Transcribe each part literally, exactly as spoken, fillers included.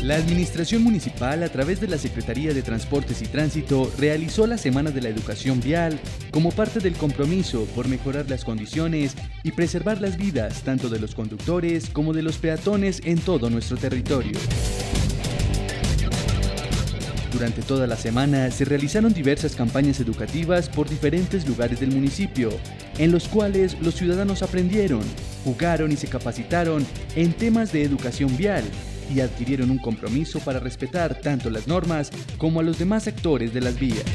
La Administración Municipal, a través de la Secretaría de Transportes y Tránsito, realizó la Semana de la Educación Vial como parte del compromiso por mejorar las condiciones y preservar las vidas tanto de los conductores como de los peatones en todo nuestro territorio. Durante toda la semana se realizaron diversas campañas educativas por diferentes lugares del municipio, en los cuales los ciudadanos aprendieron, jugaron y se capacitaron en temas de educación vial y adquirieron un compromiso para respetar tanto las normas como a los demás sectores de las vías.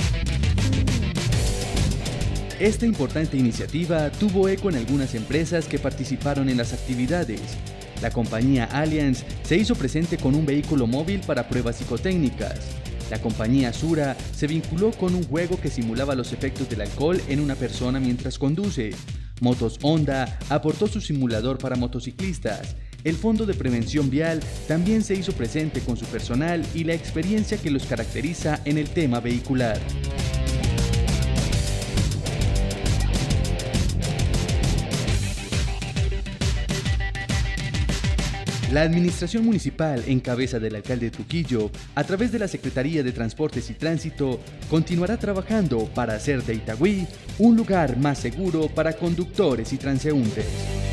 Esta importante iniciativa tuvo eco en algunas empresas que participaron en las actividades. La compañía Allianz se hizo presente con un vehículo móvil para pruebas psicotécnicas. La compañía Sura se vinculó con un juego que simulaba los efectos del alcohol en una persona mientras conduce. Motos Honda aportó su simulador para motociclistas. El Fondo de Prevención Vial también se hizo presente con su personal y la experiencia que los caracteriza en el tema vehicular. La Administración Municipal, en cabeza del alcalde Trujillo, a través de la Secretaría de Transportes y Tránsito, continuará trabajando para hacer de Itagüí un lugar más seguro para conductores y transeúntes.